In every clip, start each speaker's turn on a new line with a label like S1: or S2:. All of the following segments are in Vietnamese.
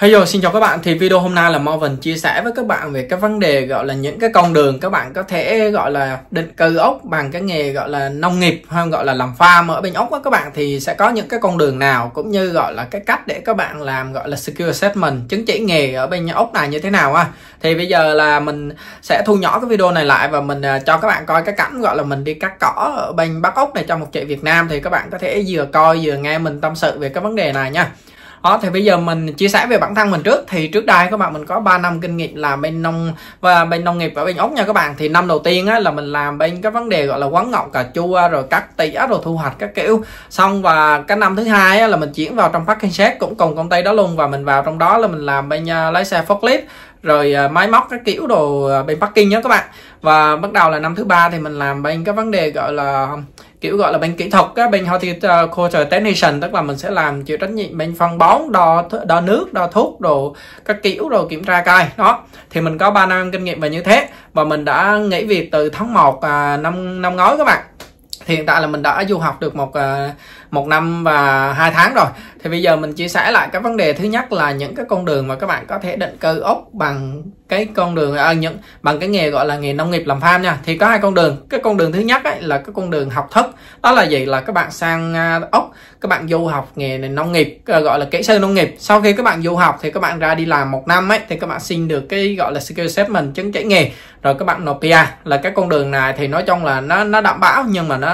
S1: Hello, xin chào các bạn. Thì video hôm nay là Marvin chia sẻ với các bạn về cái vấn đề gọi là những cái con đường các bạn có thể gọi là định cư ốc bằng cái nghề gọi là nông nghiệp hay gọi là làm farm ở bên ốc á các bạn, thì sẽ có những cái con đường nào cũng như gọi là cái cách để các bạn làm gọi là skill assessment, chứng chỉ nghề ở bên ốc này như thế nào á. Thì bây giờ là mình sẽ thu nhỏ cái video này lại và mình cho các bạn coi cái cảnh gọi là mình đi cắt cỏ ở bên Bắc Ốc này trong một chị Việt Nam, thì các bạn có thể vừa coi vừa nghe mình tâm sự về cái vấn đề này nha. Đó, thì bây giờ mình chia sẻ về bản thân mình trước. Thì trước đây các bạn mình có 3 năm kinh nghiệm làm bên nông nghiệp ở bên ốc nha các bạn. Thì năm đầu tiên á, là mình làm bên cái vấn đề gọi là quán ngọc, cà chua, rồi cắt tỉa, rồi thu hoạch các kiểu. Xong và cái năm thứ hai á, là mình chuyển vào trong packing shed cũng cùng công ty đó luôn, và mình vào trong đó là mình làm bên lái xe forklift, rồi máy móc các kiểu đồ bên parking nhé các bạn. Và bắt đầu là năm thứ ba thì mình làm bên cái vấn đề gọi là kiểu gọi là bên kỹ thuật á, bên horticulture technician, tức là mình sẽ làm chịu trách nhiệm bên phân bón, đo nước, đo thuốc đồ các kiểu, rồi kiểm tra cây đó. Thì mình có 3 năm kinh nghiệm về như thế, và mình đã nghỉ việc từ tháng 1 năm ngoái các bạn. Thì hiện tại là mình đã du học được một năm và 2 tháng rồi. Thì bây giờ mình chia sẻ lại cái vấn đề thứ nhất là những cái con đường mà các bạn có thể định cư ốc bằng cái con đường bằng cái nghề gọi là nghề nông nghiệp làm farm nha. Thì có hai con đường. Cái con đường thứ nhất ấy là cái con đường học thức. Đó là gì? Là các bạn sang ốc, các bạn du học nghề nông nghiệp, gọi là kỹ sư nông nghiệp. Sau khi các bạn du học thì các bạn ra đi làm 1 năm ấy, thì các bạn xin được cái gọi là skill assessment, chứng chỉ nghề, rồi các bạn nộp PR. Là cái con đường này thì nói chung là nó đảm bảo, nhưng mà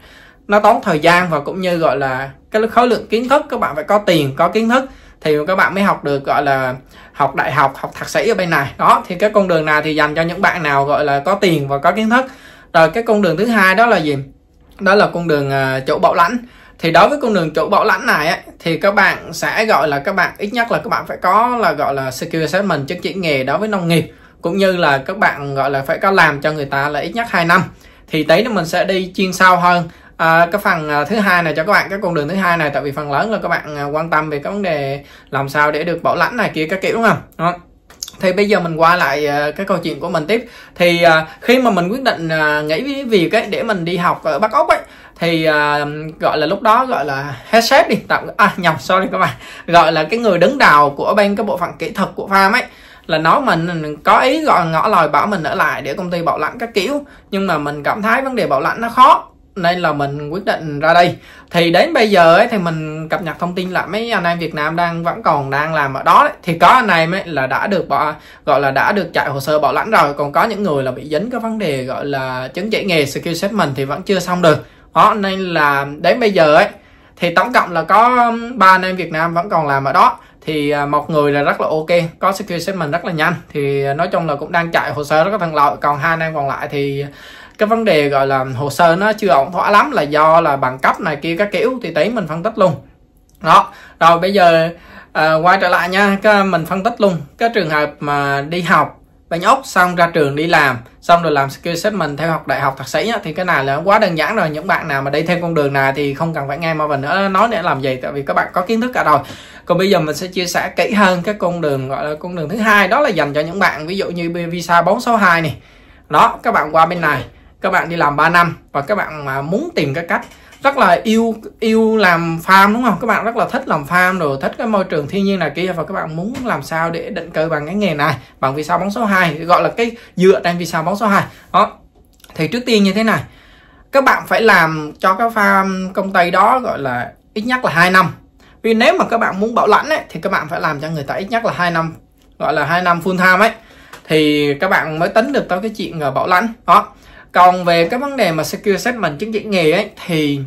S1: nó tốn thời gian và cũng như gọi là cái khối lượng kiến thức. Các bạn phải có tiền, có kiến thức thì các bạn mới học được, gọi là học đại học, học thạc sĩ ở bên này đó. Thì cái con đường này thì dành cho những bạn nào gọi là có tiền và có kiến thức. Rồi cái con đường thứ hai đó là gì? Đó là con đường chủ bảo lãnh. Thì đối với con đường chủ bảo lãnh này ấy, thì các bạn sẽ gọi là các bạn ít nhất là các bạn phải có là gọi là skill assessment, chứng chỉ nghề đối với nông nghiệp, cũng như là các bạn gọi là phải có làm cho người ta là ít nhất 2 năm. Thì tí nữa mình sẽ đi chuyên sâu hơn cái phần thứ hai này cho các bạn, cái con đường thứ hai này, tại vì phần lớn là các bạn quan tâm về cái vấn đề làm sao để được bảo lãnh này kia các kiểu, đúng không? Đó. Thì bây giờ mình qua lại cái câu chuyện của mình tiếp. Thì khi mà mình quyết định nghỉ việc ấy để mình đi học ở Bắc Ốc ấy, thì gọi là lúc đó gọi là head chef đi, sorry các bạn, gọi là cái người đứng đầu của bên cái bộ phận kỹ thuật của farm ấy, là nói mình có ý gọi ngỏ lời bảo mình ở lại để công ty bảo lãnh các kiểu, nhưng mà mình cảm thấy vấn đề bảo lãnh nó khó nên là mình quyết định ra đây. Thì đến bây giờ ấy thì mình cập nhật thông tin là mấy anh em Việt Nam vẫn còn đang làm ở đó đấy. Thì có anh em ấy là đã được gọi là đã được chạy hồ sơ bảo lãnh rồi, còn có những người là bị dính cái vấn đề gọi là chứng chỉ nghề skill assessment thì vẫn chưa xong được đó. Nên là đến bây giờ ấy thì tổng cộng là có 3 anh em Việt Nam vẫn còn làm ở đó. Thì một người là rất là ok, có skill assessment rất là nhanh, thì nói chung là cũng đang chạy hồ sơ rất là thuận lợi. Còn 2 anh em còn lại thì cái vấn đề gọi là hồ sơ nó chưa ổn thỏa lắm, là do là bằng cấp này kia các kiểu, thì tí mình phân tích luôn đó. Rồi bây giờ quay trở lại nha, mình phân tích luôn cái trường hợp mà đi học bên ốc xong ra trường đi làm, xong rồi làm skill assessment theo học đại học thạc sĩ á, thì cái này là quá đơn giản rồi. Những bạn nào mà đi theo con đường này thì không cần phải nghe mà mình nữa nói nữa làm gì, tại vì các bạn có kiến thức cả rồi. Còn bây giờ mình sẽ chia sẻ kỹ hơn cái con đường gọi là con đường thứ hai, đó là dành cho những bạn ví dụ như visa 462 này đó. Các bạn qua bên này, các bạn đi làm 3 năm và các bạn mà muốn tìm cái cách rất là yêu làm farm, đúng không? Các bạn rất là thích làm farm, rồi thích cái môi trường thiên nhiên này kia, và các bạn muốn làm sao để định cư bằng cái nghề này bằng visa 462, gọi là cái dựa trên visa 462 đó. Thì trước tiên như thế này, các bạn phải làm cho cái farm công ty đó gọi là ít nhất là 2 năm. Vì nếu mà các bạn muốn bảo lãnh ấy, thì các bạn phải làm cho người ta ít nhất là 2 năm, gọi là 2 năm full time ấy, thì các bạn mới tính được tới cái chuyện bảo lãnh đó. Còn về cái vấn đề mà skill assessment, chứng chỉ nghề ấy, thì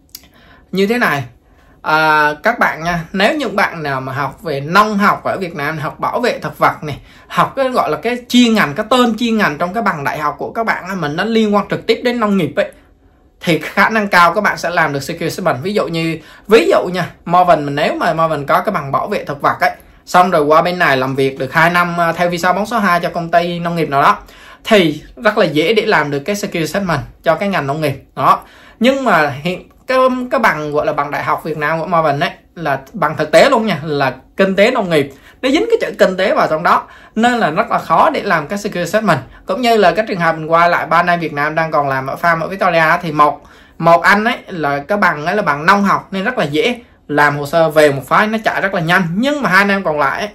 S1: như thế này, các bạn nha, nếu những bạn nào mà học về nông học ở Việt Nam, học bảo vệ thực vật này, học cái gọi là cái chuyên ngành, cái tên chuyên ngành trong cái bằng đại học của các bạn mình nó liên quan trực tiếp đến nông nghiệp ấy, thì khả năng cao các bạn sẽ làm được skill assessment. Ví dụ nha, Marvin, nếu mà Marvin có cái bằng bảo vệ thực vật ấy, xong rồi qua bên này làm việc được 2 năm theo visa 462 cho công ty nông nghiệp nào đó, thì rất là dễ để làm được cái skill assessment cho cái ngành nông nghiệp đó. Nhưng mà hiện cái bằng gọi là bằng đại học Việt Nam của Marvin ấy là bằng thực tế luôn nha, là kinh tế nông nghiệp, nó dính cái chữ kinh tế vào trong đó, nên là rất là khó để làm cái skill assessment. Cũng như là cái trường hợp mình qua lại 3 anh Việt Nam đang còn làm ở farm ở Victoria, thì một anh ấy là cái bằng ấy là bằng nông học nên rất là dễ làm hồ sơ về một phái, nó chạy rất là nhanh. Nhưng mà 2 anh em còn lại ấy,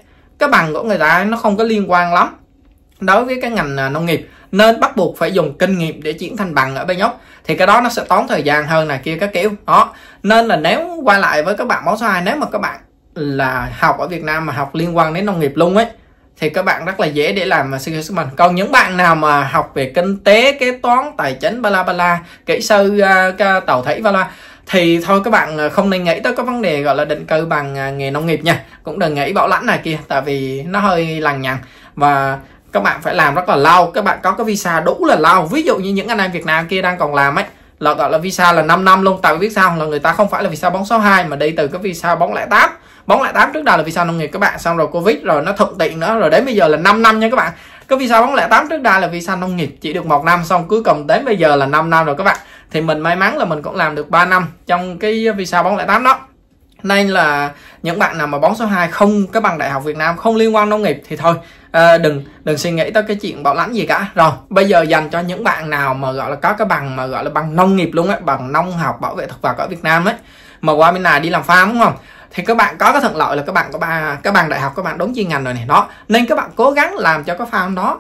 S1: cái bằng của người ta nó không có liên quan lắm đối với cái ngành nông nghiệp, nên bắt buộc phải dùng kinh nghiệm để chuyển thành bằng ở bên Úc, thì cái đó nó sẽ tốn thời gian hơn này kia các kiểu đó. Nên là nếu quay lại với các bạn bóng số 2, nếu mà các bạn là học ở Việt Nam mà học liên quan đến nông nghiệp luôn ấy, thì các bạn rất là dễ để làm Secure Segment. Còn những bạn nào mà học về kinh tế, kế toán, tài chính, bla bla, kỹ sư tàu thủy bla, thì thôi các bạn không nên nghĩ tới cái vấn đề gọi là định cư bằng nghề nông nghiệp nha. Cũng đừng nghĩ bảo lãnh này kia, tại vì nó hơi lằng nhằng và các bạn phải làm rất là lâu. Các bạn có cái visa đủ là lâu. Ví dụ như những anh em Việt Nam kia đang còn làm ấy, là gọi là visa là 5 năm luôn. Tại vì biết sao là người ta không phải là visa bóng số 2 mà đi từ cái visa bóng 08. Bóng 08 trước đây là visa nông nghiệp các bạn, xong rồi Covid rồi nó thuận tiện nữa, rồi đến bây giờ là 5 năm nha các bạn. Cái visa bóng 08 trước đây là visa nông nghiệp chỉ được 1 năm, xong cuối cùng đến bây giờ là 5 năm rồi các bạn. Thì mình may mắn là mình cũng làm được 3 năm trong cái visa bóng 08 đó. Nên là những bạn nào mà bóng số 2 không cái bằng đại học Việt Nam, không liên quan nông nghiệp thì thôi, đừng suy nghĩ tới cái chuyện bảo lãnh gì cả. Rồi bây giờ dành cho những bạn nào mà gọi là có cái bằng mà gọi là bằng nông nghiệp luôn á, bằng nông học bảo vệ thực vật ở Việt Nam ấy, mà qua bên này đi làm farm đúng không, thì các bạn có cái thuận lợi là các bạn có cái bằng đại học, các bạn đúng chuyên ngành rồi này đó, nên các bạn cố gắng làm cho cái farm đó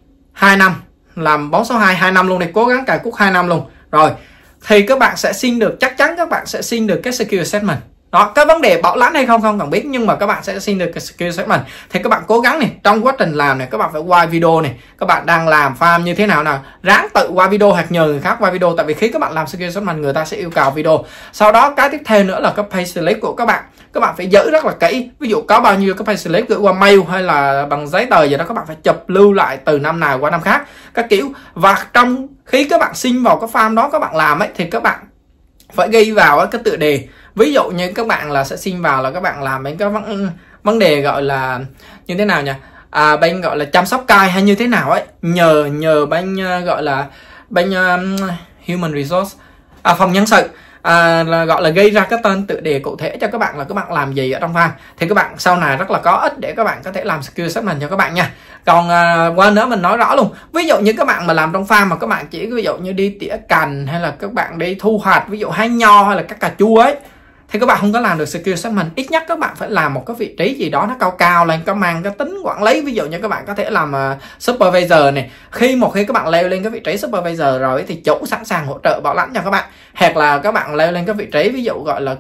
S1: 2 năm, làm bóng số 2 năm luôn, để cố gắng cài cúc 2 năm luôn, rồi thì các bạn sẽ xin được, chắc chắn các bạn sẽ xin được cái Secure Segment đó. Cái vấn đề bảo lãnh hay không cần biết, nhưng mà các bạn sẽ xin được cái Secure Segment. Thì các bạn cố gắng này, trong quá trình làm này các bạn phải quay video này, các bạn đang làm farm như thế nào ráng tự quay video hoặc nhờ người khác quay video, tại vì khi các bạn làm Secure Segment người ta sẽ yêu cầu video. Sau đó cái tiếp theo nữa là cái pay slip của các bạn phải giữ rất là kỹ. Ví dụ có bao nhiêu cái pay slip gửi qua mail hay là bằng giấy tờ gì đó, các bạn phải chụp lưu lại từ năm nào qua năm khác các kiểu. Và trong khi các bạn xin vào cái farm đó các bạn làm ấy, thì các bạn phải ghi vào cái tựa đề. Ví dụ như các bạn là sẽ xin vào là các bạn làm bên cái vấn đề gọi là như thế nào nhỉ, bên gọi là chăm sóc cai hay như thế nào ấy, nhờ bên gọi là bên human resource, phòng nhân sự, là gọi là gây ra cái tên tựa đề cụ thể cho các bạn là các bạn làm gì ở trong farm, thì các bạn sau này rất là có ích để các bạn có thể làm Secure Segment cho các bạn nha. Còn qua nữa mình nói rõ luôn, ví dụ như các bạn mà làm trong farm mà các bạn chỉ ví dụ như đi tỉa cành hay là các bạn đi thu hoạch, ví dụ hái nho hay là các cà chua ấy, thì các bạn không có làm được Secure Segment. Ít nhất các bạn phải làm một cái vị trí gì đó nó cao cao lên, có mang cái tính quản lý. Ví dụ như các bạn có thể làm supervisor này, khi các bạn leo lên cái vị trí supervisor rồi thì chủ sẵn sàng hỗ trợ bảo lãnh cho các bạn. Hoặc là các bạn leo lên cái vị trí ví dụ gọi là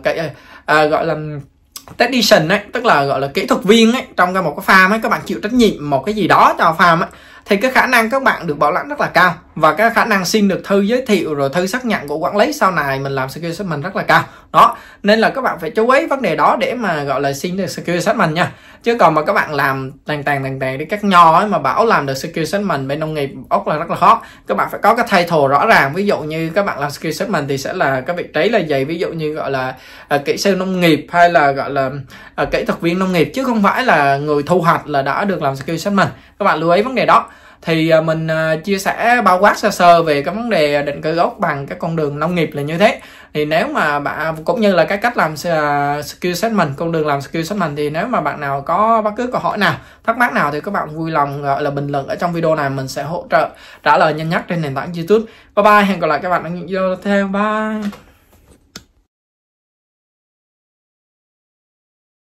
S1: gọi là technician ấy, tức là gọi là kỹ thuật viên ấy, trong một cái farm ấy, các bạn chịu trách nhiệm một cái gì đó cho farm ấy, thì cái khả năng các bạn được bảo lãnh rất là cao, và cái khả năng xin được thư giới thiệu rồi thư xác nhận của quản lý sau này mình làm Secure Segment rất là cao đó. Nên là các bạn phải chú ý vấn đề đó để mà gọi là xin được Secure Segment nha. Chứ còn mà các bạn làm tàn đi các nho ấy mà bảo làm được Secure Segment bên nông nghiệp Úc là rất là khó. Các bạn phải có cái title rõ ràng. Ví dụ như các bạn làm Secure Segment thì sẽ là cái vị trí là gì, ví dụ như gọi là kỹ sư nông nghiệp hay là gọi là kỹ thuật viên nông nghiệp, chứ không phải là người thu hoạch là đã được làm Secure Segment. Các bạn lưu ý vấn đề đó. Thì mình chia sẻ bao quát sơ sơ về cái vấn đề định cư Úc bằng cái con đường nông nghiệp là như thế. Thì nếu mà bạn cũng như là cái cách làm Secure Segment, con đường làm Secure Segment, thì nếu mà bạn nào có bất cứ câu hỏi nào, thắc mắc nào thì các bạn vui lòng gọi là bình luận ở trong video này, mình sẽ hỗ trợ trả lời nhanh nhất trên nền tảng YouTube. Bye bye, hẹn gặp lại các bạn ở những video tiếp theo. Bye.